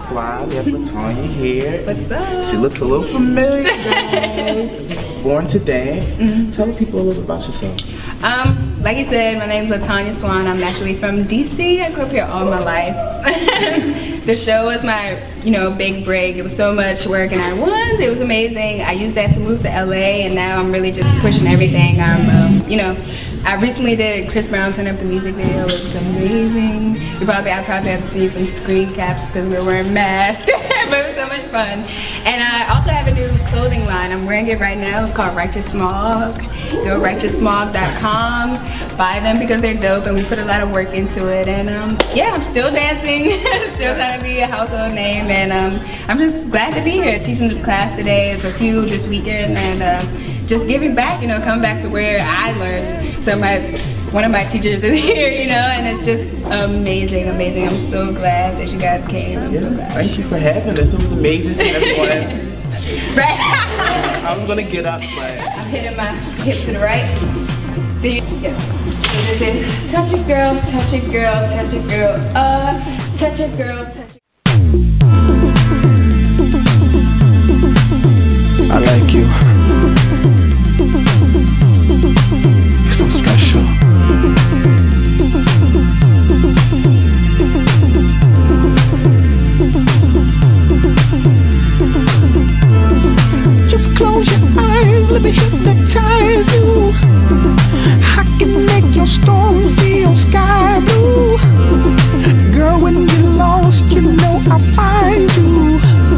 Fly. We have LaTonya here. What's up? She looks a little familiar, guys. Born to Dance. Tell people a little about yourself. Like you said, my name's LaTonya Swann. I'm actually from DC. I grew up here all my life. The show was my, big break. It was so much work and I won. It was amazing. I used that to move to LA and now I'm really just pushing everything. I recently did Chris Brown Turn Up the Music video. It was amazing. I probably have to see some screen caps because we were wearing masks. But it was so much fun. And I also have a new clothing line. I'm wearing it right now. It's called Righteous Smog. Go righteoussmog.com. Buy them because they're dope and we put a lot of work into it. And yeah, I'm still dancing. Still trying to be a household name. And I'm just glad to be here teaching this class today. It's a few this weekend and just giving back, coming back to where I learned. So one of my teachers is here, and it's just amazing, amazing. I'm so glad that you guys came. I'm so glad. Thank you for having us. It was amazing seeing everyone. Right. I was gonna get up, but I'm hitting my hips to the right. Yeah. So this is touch it, girl, touch it, girl, touch it, girl, touch it, girl, touch it. I like you. You're so special. Just close your eyes, let me hypnotize you. I can make your storm feel sky blue. Girl, when you're lost, I'll find you.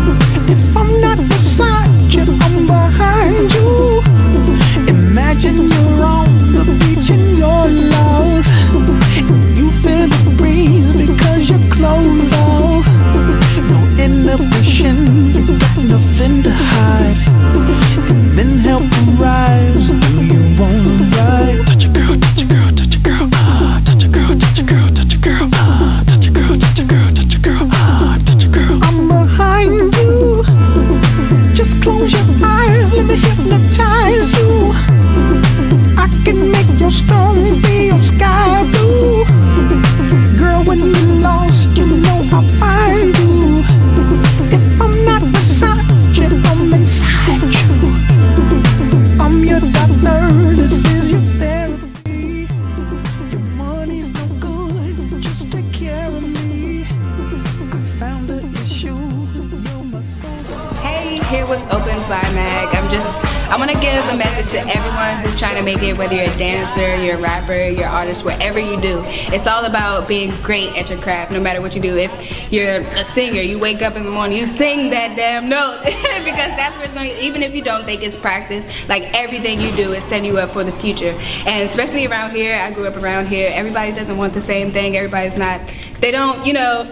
If I'm not beside you, I'm behind you. Imagine you're on the beach and you're lost. You feel the breeze because your clothes off. No inhibitions, you got nothing to hide. And then help them rise. Do you wanna ride? Touch a girl, touch a girl, touch a girl. Touch a girl, touch a girl, touch a girl. Touch a girl, touch a girl, touch a girl. Touch a girl. I'm behind you. Just close your eyes, let me hypnotize you. I can make your storm feel sky blue. Girl, when you're lost, I'll find you. If I'm not beside you, I'm inside you. I'm your doctor, this is your therapy. Your money's no good, just take care of me. I found the issue, you're my soul. Hey, here with Open Fly Mag. I want to give a message to everyone who's trying to make it, whether you're a dancer, you're a rapper, you're an artist, whatever you do. It's all about being great at your craft, no matter what you do. If you're a singer, you wake up in the morning, you sing that damn note, because that's where it's going to, even if you don't think it's practice, like everything you do is setting you up for the future. And especially around here, I grew up around here, everybody doesn't want the same thing, everybody's not, they don't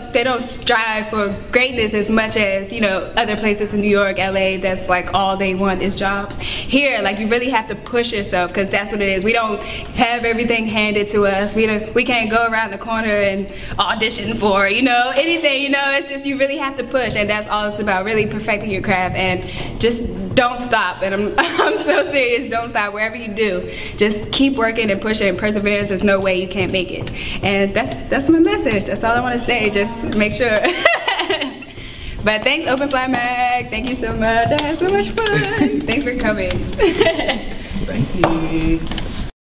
strive for greatness as much as, other places in New York, LA, that's like all they want is jobs. Here, like you really have to push yourself because that's what it is. We don't have everything handed to us. We can't go around the corner and audition for, anything, it's just you really have to push and that's all it's about, really perfecting your craft and just don't stop. And I'm so serious, don't stop wherever you do. Just keep working and pushing. Perseverance, there's no way you can't make it. And that's my message. That's all I want to say. Just make sure. But thanks, Open Fly Mag. Thank you so much. I had so much fun. Thanks for coming. thank you.